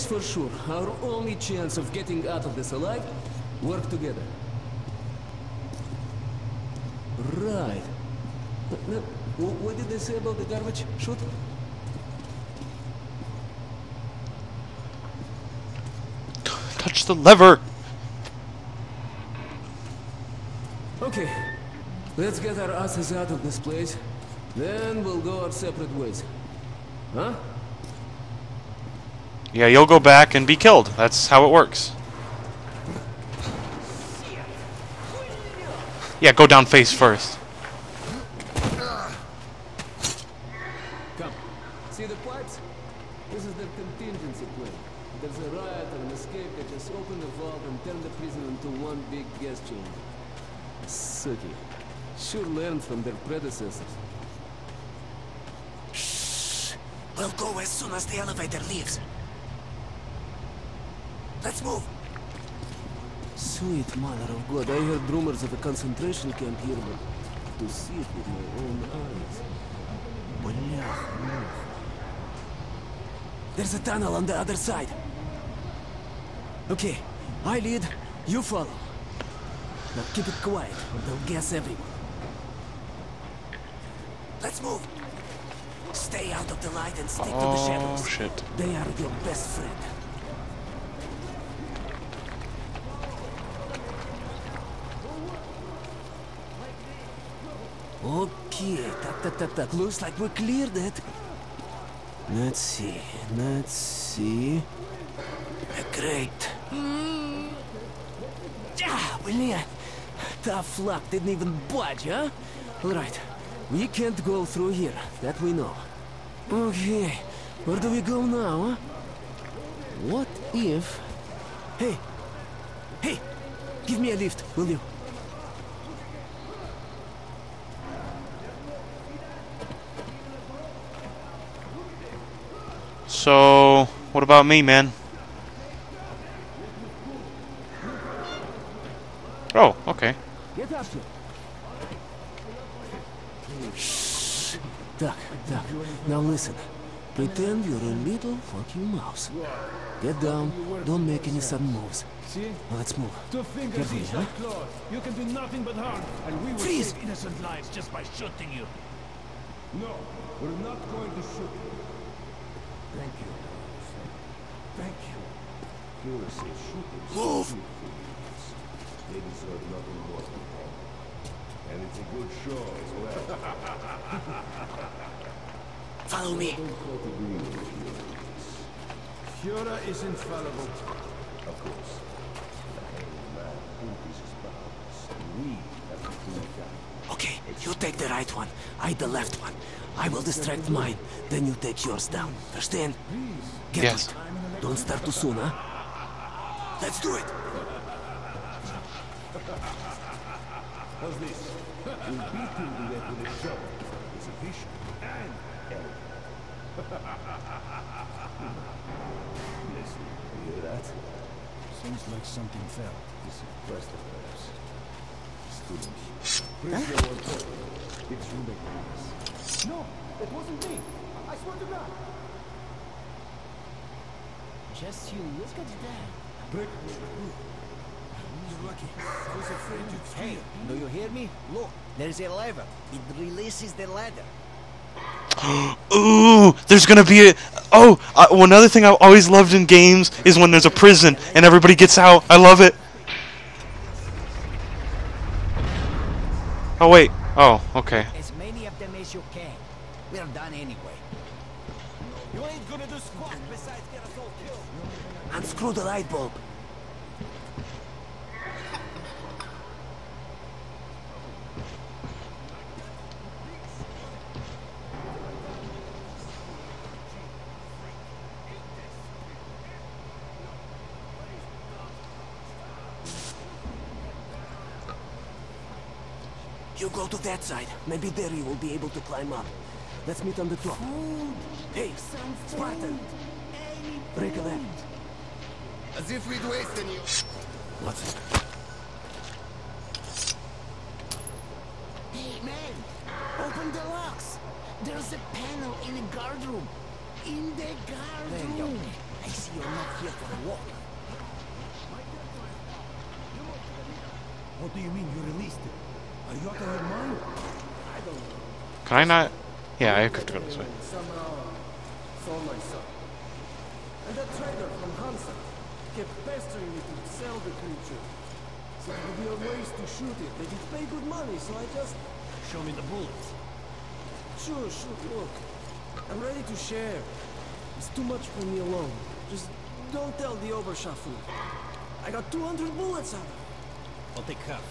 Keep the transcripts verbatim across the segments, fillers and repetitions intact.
for sure. Our only chance of getting out of this alive, work together. Right. Now, what did they say about the garbage chute? Touch the lever! Okay. Let's get our asses out of this place. Then we'll go our separate ways. Huh? Yeah, you'll go back and be killed. That's how it works. Yeah, go down face first. Come. See the pipes? This is the contingency plan. There's a riot or an escape that just open the vault and turn the prison into one big gas chamber. Sucky. Sure learned from their predecessors. Shh. We'll go as soon as the elevator leaves. Let's move. Sweet mother of God, I heard rumors of a concentration camp here, but to see it with my own eyes. Бляха. There's a tunnel on the other side. Okay, I lead, you follow. But keep it quiet, or they'll guess everyone. Let's move. Stay out of the light and stick to the Oh, shadows. shit. They are your best friend. Okay, tak, tak, tak, tak. Looks like we cleared it. Let's see, let's see. Great. Mm. Ah, Willia. Tough luck, didn't even budge, huh? Alright, we can't go through here, that we know. Okay, where do we go now, huh? What if... Hey! Hey! Give me a lift, will you? So, what about me, man? Oh, okay. Get up here. Shh. Duck, duck. Now listen. Pretend you're a little fucking mouse. Get down. Don't make any sudden moves. See? Now let's move. Two fingers Carefully, each huh? like claws. You can do nothing but harm, and we will Freeze! save innocent lives just by shooting you. No, we're not going to shoot you. Thank you. Thank you. You will say shooters. Move! They deserve nothing more than that. And it's a good show as well. Follow me. Führer is infallible. Of course. The hanged man increases powers, and we have to cool it down. Okay, you take the right one. I the left one. I will distract mine. Then you take yours down. Understand? Get Yes. it. Don't start too soon, huh? Let's do it. How's this? We'll beat him to death with a shovel. It's efficient and elegant. Listen, you hear that? Seems like something fell. This is Preston, perhaps. Students. Prisoner on top. It's roommate. No, it wasn't me. I swear to God. Just you look at that. Break. You're lucky. I was afraid you'd Hey, steal. do you hear me? Look, there's a lever. It releases the ladder. Ooh, there's gonna be a... Oh, uh, one other thing I've always loved in games is when there's a prison and everybody gets out. I love it. Oh, wait. Oh, okay. As many of them as you can. We're done anyway. You ain't gonna do squat besides get us all killed. Unscrew the light bulb. You go to that side. Maybe there you will be able to climb up. Let's meet on the top. Hey, Spartan! Break a leg. As if we'd wasted you. What's it? Hey, man! Open the locks! There's a panel in the guard room. In the guard There you go. room. I see you're not here for a walk. What do you mean you released it? Are you out of your mind? I don't know. Can I not? Yeah, I have to go this way. Somehow saw my son. And that trader from Hansa kept pestering me to sell the creature. So there would be a ways to shoot it. They did pay good money, so I just... Show me the bullets. Sure, sure, look. I'm ready to share. It's too much for me alone. Just don't tell the Oberschaffer. I got two hundred bullets out of it. I'll take half.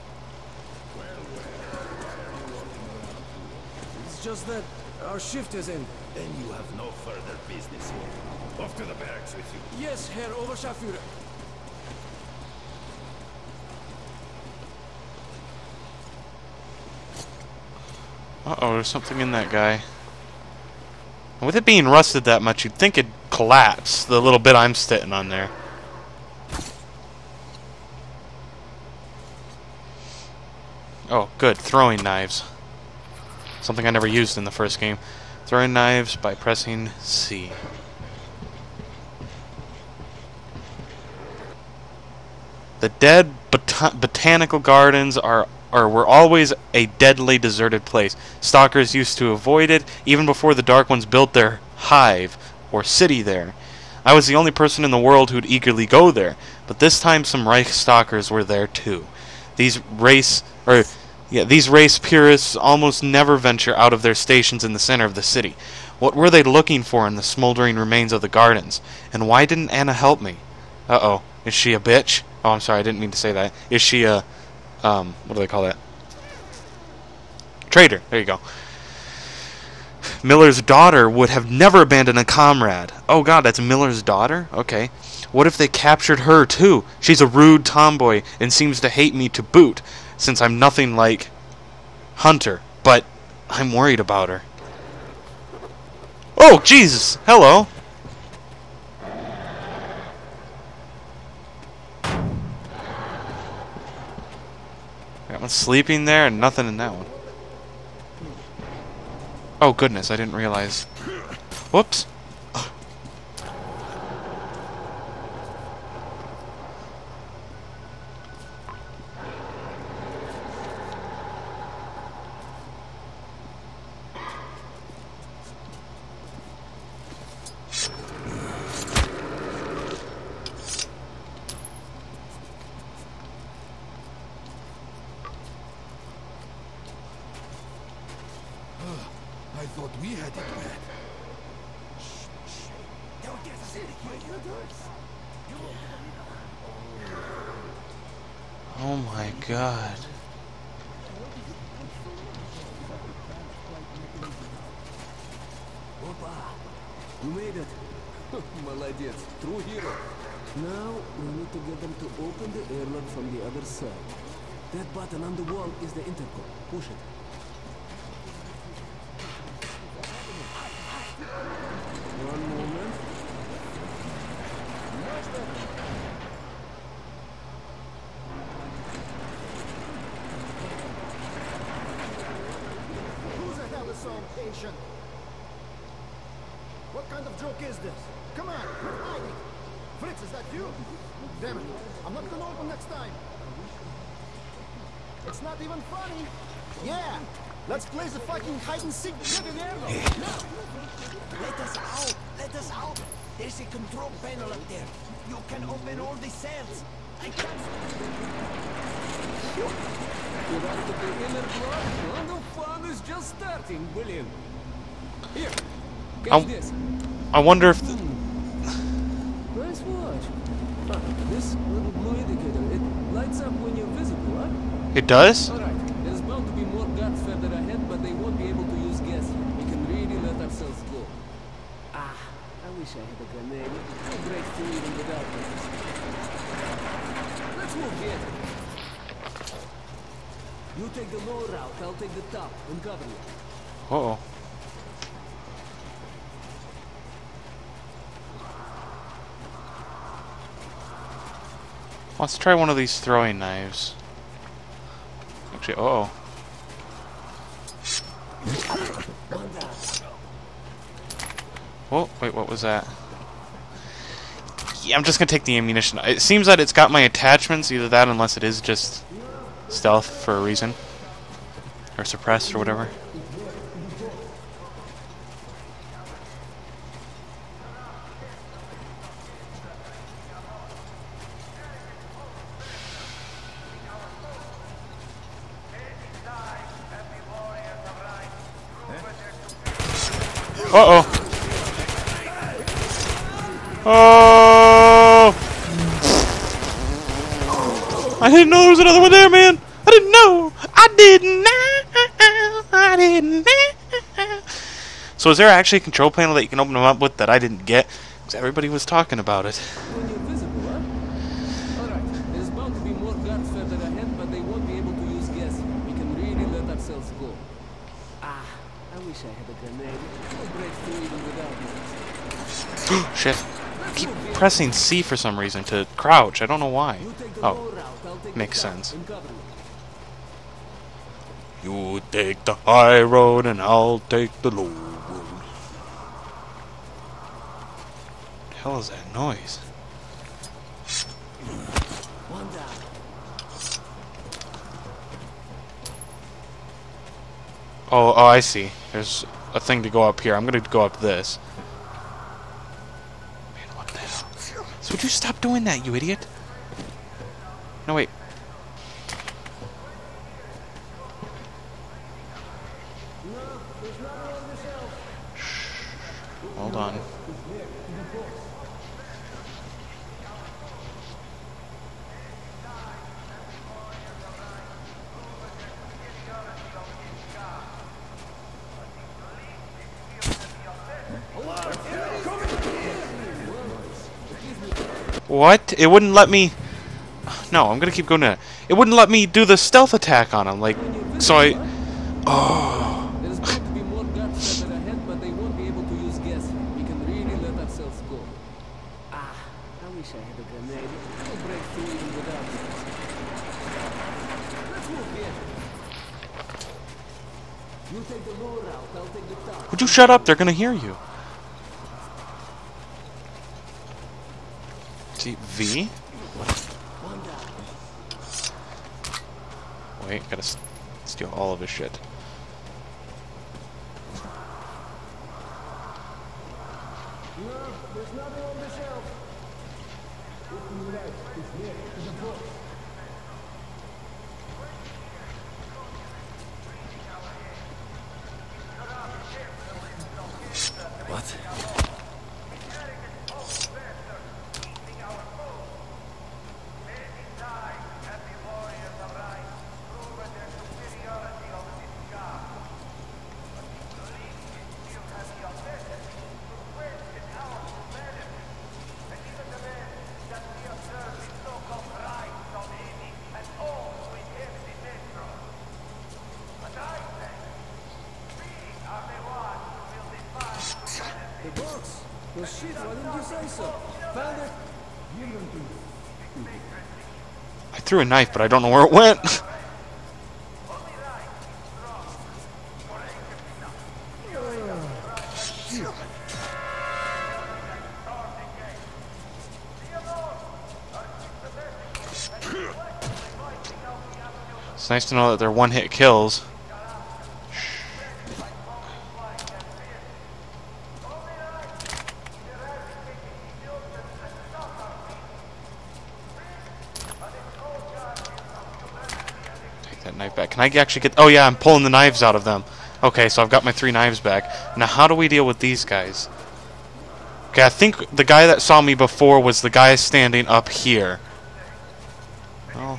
It's just that our shift is in. Then you have no further business here. Off to the barracks with you. Yes, Herr Oberscharführer. Uh-oh, there's something in that guy. And with it being rusted that much, you'd think it'd collapse, the little bit I'm sitting on there. Oh, good. Throwing knives. Something I never used in the first game. Throwing knives by pressing C. The dead bot botanical gardens are or were always a deadly deserted place. Stalkers used to avoid it even before the Dark Ones built their hive or city there. I was the only person in the world who'd eagerly go there, but this time some Reich stalkers were there too. These race or yeah, these race purists almost never venture out of their stations in the center of the city. What were they looking for in the smoldering remains of the gardens? And why didn't Anna help me? Uh-oh. Is she a bitch? Oh, I'm sorry, I didn't mean to say that. Is she a Um, what do they call that? Traitor. There you go. Miller's daughter would have never abandoned a comrade. Oh god, that's Miller's daughter? Okay. What if they captured her too? She's a rude tomboy and seems to hate me to boot, since I'm nothing like Hunter. But I'm worried about her. Oh, Jesus! Hello! Got one sleeping there and nothing in that one. Oh goodness, I didn't realize. Whoops. I thought we had it bad. Don't get silly. Oh my god. Opa, you made it. Молодец, true hero. Now we need to get them to open the airlock from the other side. That button on the wall is the intercom. Push it. One moment. Much better. Who the hell is so impatient? What kind of joke is this? Come on, quit hiding. Fritz, is that you? Damn it, I'm not gonna open next time. It's not even funny. Yeah, let's play the fucking hide and seek. Get in there, though. Let us out! Let us out! There's a control panel up there. You can open all the cells. I can't. Get out of the inner block. Well, the fun is just starting. Brilliant. Here, catch I'll- this. I wonder if... The Nice watch. Ah, this little blue indicator, it lights up when you're visible, huh? it does? Alright, there's bound to be more guards further ahead, but they won't be able to use gas. We can really let ourselves go. Ah, I wish I had a grenade. No great feeling without it. Let's move here. You take the lower route, I'll take the top and cover you. Uh-oh. Let's try one of these throwing knives. Actually, uh-oh. One down. Oh, wait, what was that? Yeah, I'm just gonna take the ammunition. It seems that it's got my attachments, either that unless it is just stealth for a reason. Or suppressed or whatever. Uh-oh. Oh! I didn't know there was another one there, man! I didn't know! I didn't know! I didn't know! So is there actually a control panel that you can open them up with that I didn't get? Because everybody was talking about it. When you're visible, huh? Alright, there's bound to be more guards further ahead, but they won't be able to use gas. We can really let ourselves go. Ah, I wish I had a grenade. We'll break through even without it. Shit. I keep pressing C for some reason to crouch. I don't know why. Oh, makes sense. You take the high road and I'll take the low road. What the hell is that noise? One down. Oh, oh, I see. There's a thing to go up here. I'm gonna go up this. Man, what the hell? So would you stop doing that, you idiot? No, wait. Hold on. What? It wouldn't let me... No, I'm gonna keep going to... It wouldn't let me do the stealth attack on him, like... So I... Oh... There's bound to be more guards further ahead, but they won't be able to use gas. We can really let ourselves go. Ah, I wish I had a grenade. We'll break through even without it. Let's move here. You take the low route, I'll take the top. Would you shut up? They're gonna hear you. See, V? Wait, gotta s steal all of his shit. What? The box! Well, shit, why didn't you say so? Found it? I threw a knife, but I don't know where it went. It's nice to know that they're one-hit kills. Knife back. Can I actually get... Oh yeah, I'm pulling the knives out of them. Okay, so I've got my three knives back. Now how do we deal with these guys? Okay, I think the guy that saw me before was the guy standing up here. Oh.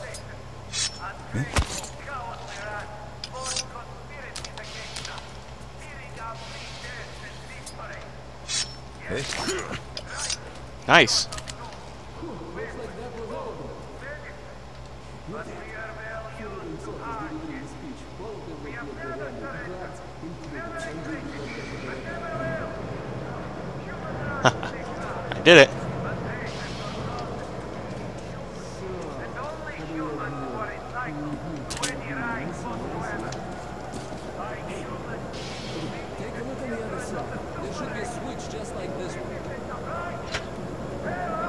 Hey. Nice. I did it. Take a look on the other side. There should be a switch just like this one.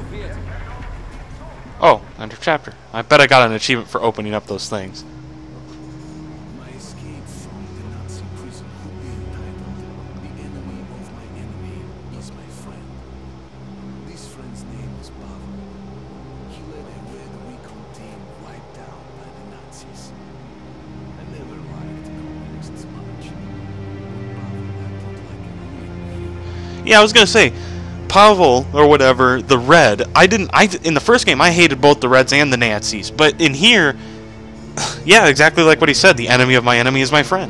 Oh, end of chapter. I bet I got an achievement for opening up those things. My escape from the Nazi prison would be entitled "The Enemy of My Enemy is My Friend." This friend's name is Pavel. He led a red recon team wiped out by the Nazis. I never liked communists much. Pavel acted like a real hero. Yeah, I was gonna say, Pavel or whatever, the Red. I didn't. I in the first game I hated both the Reds and the Nazis, but in here, yeah, exactly like what he said. The enemy of my enemy is my friend.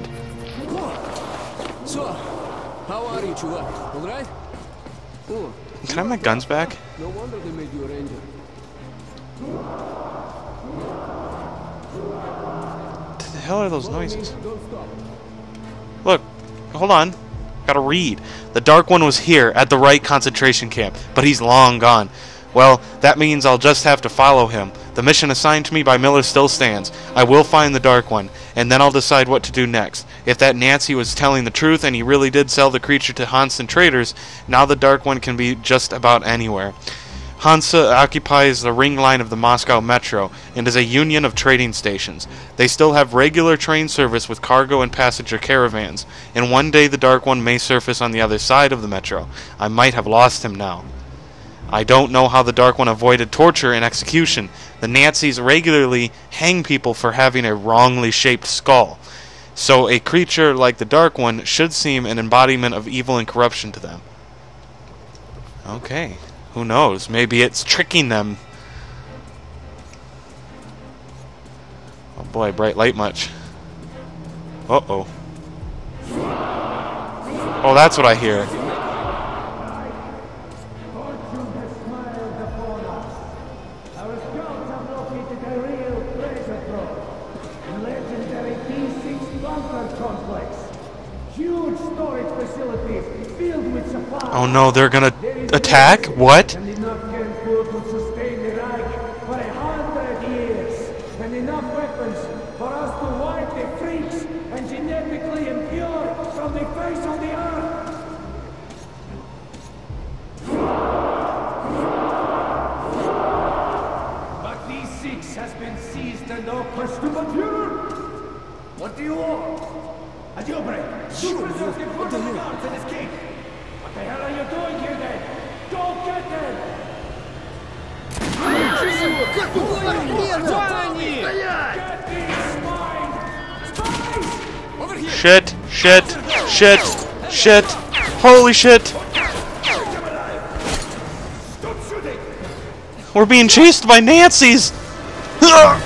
So, how are you, chuvak? All right? Oh, Can I have my guns back? no wonder they made you a ranger. What the hell are those noises? Don't stop. Look, hold on. Gotta read. The Dark One was here at the right concentration camp, but he's long gone. Well, that means I'll just have to follow him. The mission assigned to me by Miller still stands. I will find the Dark One, and then I'll decide what to do next. If that Nancy was telling the truth and he really did sell the creature to Hansen traders, now the Dark One can be just about anywhere. Hansa occupies the ring line of the Moscow Metro and is a union of trading stations. They still have regular train service with cargo and passenger caravans, and one day the Dark One may surface on the other side of the Metro. I might have lost him now. I don't know how the Dark One avoided torture and execution. The Nazis regularly hang people for having a wrongly shaped skull. So a creature like the Dark One should seem an embodiment of evil and corruption to them. Okay. Who knows? Maybe it's tricking them. Oh boy, bright light much. Uh-oh. Oh, that's what I hear. Our scouts have located a real treasure trove. A legendary D six bunker complex. Huge storage facilities filled with supplies. Oh no, they're gonna attack? What? And enough canned food to sustain the Reich for a hundred years. And enough weapons for us to wipe the freaks and genetically impure from the face of the earth. But D six has been seized and no question but Führer. What do you want? A jailbreak. Super self report the guards and escape. What the hell are you doing here then? Go get them! Get these swine! Spies! Over here! Shit, shit, shit, shit. Holy shit. Stop shooting! We're being chased by Nazis. Ugh.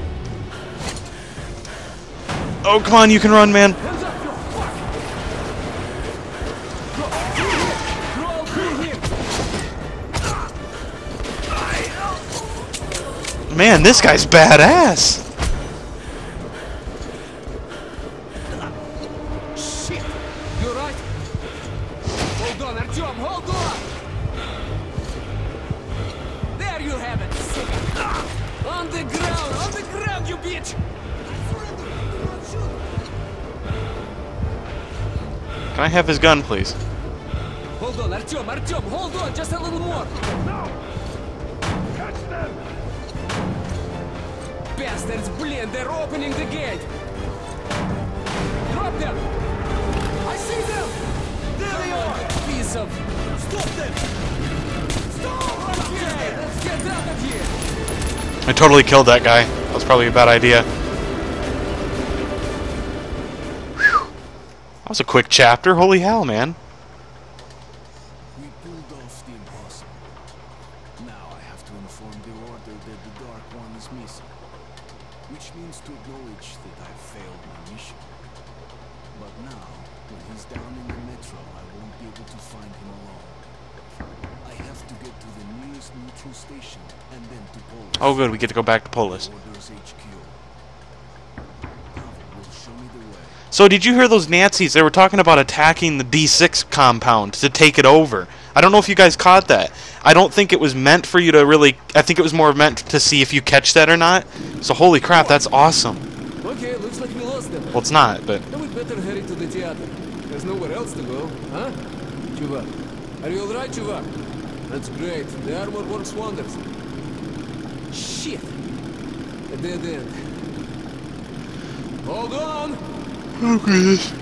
Oh, come on, you can run, man. Man, this guy's badass. Shit! You right? Hold on, Artyom, hold on! There you have it! On the ground, on the ground, you bitch! Can I have his gun, please? Hold on, Artyom, Artyom, hold on, just a little more! Catch them! Bastards, blin, they're opening the gate! Drop them! I see them! There they are! Piece of... Stop them! Stop! Okay, let's get out of here! I totally killed that guy. That was probably a bad idea. Whew. That was a quick chapter. Holy hell, man. We pulled off the impossible. Now I have to inform the Order that the Dark One is missing. Which means to acknowledge that I failed my mission. But now, when he's down in the metro, I won't be able to find him alone. I have to get to the nearest neutral station and then to Polis. Oh, good. We get to go back to Polis. Order's H Q. Pavel will show me the way. So, did you hear those Nazis? They were talking about attacking the D six compound to take it over. I don't know if you guys caught that. I don't think it was meant for you to really... I think it was more meant to see if you catch that or not. So, holy crap, that's awesome. Okay, looks like we lost them. Well, it's not, but... Then we'd better hurry to the theater. There's nowhere else to go, huh? Chuvak, are you alright, Chuvak? That's great. The armor works wonders. Shit! A dead end. Hold on! Okay.